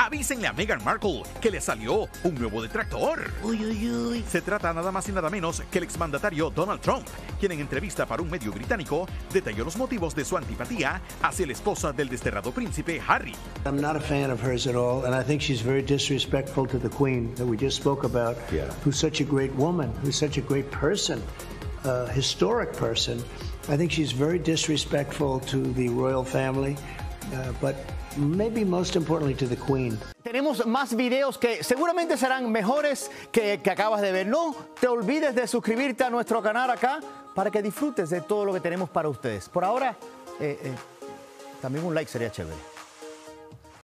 Avísenle a Meghan Markle que le salió un nuevo detractor. Uy, uy, uy. Se trata nada más y nada menos que el exmandatario Donald Trump, quien en entrevista para un medio británico detalló los motivos de su antipatía hacia la esposa del desterrado príncipe Harry. I'm not a fan of hers at all, and I think she's very disrespectful to the Queen that we just spoke about, who's such a great woman, who's such a great person, historic person. I think she's very disrespectful to the royal family, but maybe most importantly to the Queen. Tenemos más videos que seguramente serán mejores que acabas de ver. No te olvides de suscribirte a nuestro canal acá para que disfrutes de todo lo que tenemos para ustedes. Por ahora, también un like sería chévere.